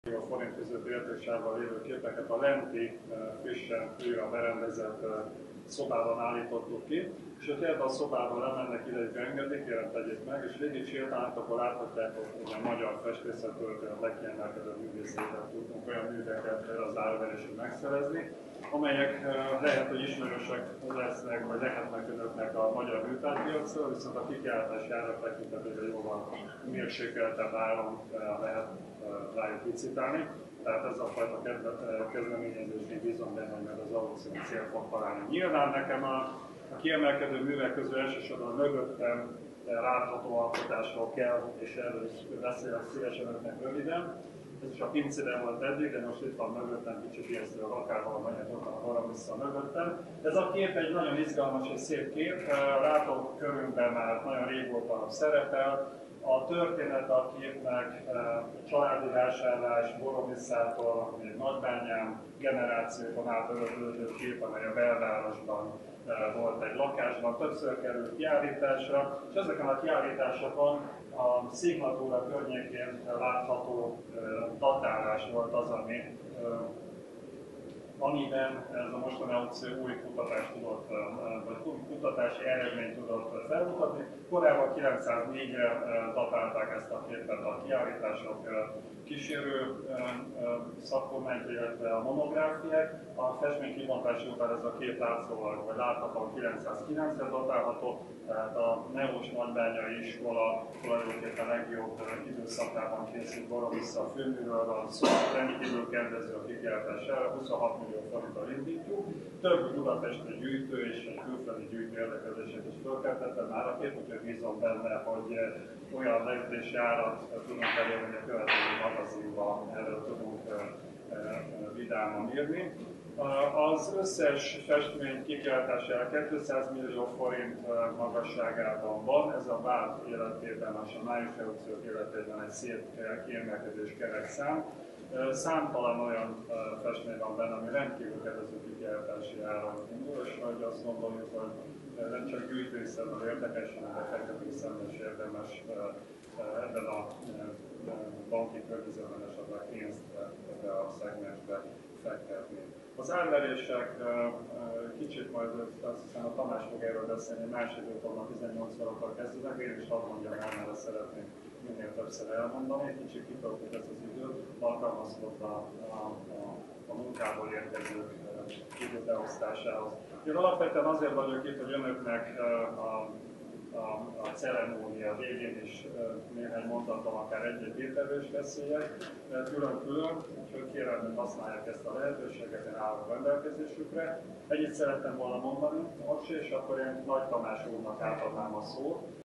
forint között értéksávban lévő képeket a lenti, frissen újra berendezett szobában állítottuk ki, és ha ebben a szobában lemennek ide egy engedély, kérem tegyék meg, és végig sétálnak, akkor láthatják, hogy a magyar festészet történet legkiemelkedőbb művészével tudtunk olyan műveket az árverésig megszerezni, amelyek lehet, hogy ismerősek lesznek, vagy lehetnek önöknek a magyar műtárgypiacról, viszont a kikiáltási árak tekintetében jóval mérsékeltebb áron lehet rájuk licitálni. Tehát ez a fajta kezdeményezés, én bízom benne, hogy meg az valószínű cél fog találni. Nyilván nekem a kiemelkedő művek közül elsősorban a mögöttem látható alkotásról kell, és erről is beszélek szívesen önöknek röviden. Ez is a pincében volt eddig, de most itt van mögöttem, kicsit ijesztő, akár valamelyet ott van vissza mögöttem. Ez a kép egy nagyon izgalmas és szép kép, látókörünkben már nagyon régóta szerepel. A történet a képnek családi vásárlás, Borovisszától, még Nagybányán generációkon át öröklődő kép, amely a belvárosban volt egy lakásban, többször került kiállításra, és ezeken a kiállításokon a szignatúra környékén látható datálás volt az, amiben ez a mostani aukció új kutatást tudott, vagy kutatási eredményt tudott felmutatni. Korábban 904-re datálták ezt a képet a kiállítások kísérő szakkommentje, illetve a monográfiák. A festmény kibontása után ez a kép látszólag, vagy látható 909-re datálható, tehát a Neós Nagybányai iskola tulajdonképpen legjobb időszakában készült Borovissza a főműről van szó, rendkívül kedvező a kikiáltására, 26 millió forinttal indítjuk. Több budapesti gyűjtő és egy külföldi gyűjtő érdeklődését is fölkeltette már a kép, úgyhogy bízom benne, hogy olyan leütési árat tudunk elérni, hogy a következő magazinban erről tudunk vidáman írni. Az összes festmény kikiáltására 200 millió forint magasságában van, ez a vált életében, a májusi aukciók életében egy szép kiemelkedés kerekszám. Számtalan olyan festmény van benne, ami rendkívül kedvező kikiáltási áron indul, és hogy azt gondoljuk, hogy nem csak gyűjtői szemmel érdekes, hanem befektetői szemmel is érdemes ebben a banki környezetben esetleg pénzt ebbe a szegmensbe fektetni. Az árverések kicsit majd azt hiszem a Tamás fog erről beszélni, más időpontban 18 órakor kezdődnek, én is azt mondjam el, mert ezt szeretnék minél többször elmondani, kicsit kitoltuk ezt az időt, alkalmazkodva a munkából érkező időbeosztásához. Én alapvetően azért vagyok itt, hogy önöknek a ceremónia végén is néhány mondatom, akár egy-egy ételről is beszéljek, külön-külön, úgyhogy kérem, hogy használják ezt a lehetőséget, én állok rendelkezésükre. Egyet szerettem volna mondani, és akkor én Nagy Tamás úrnak átadnám a szót.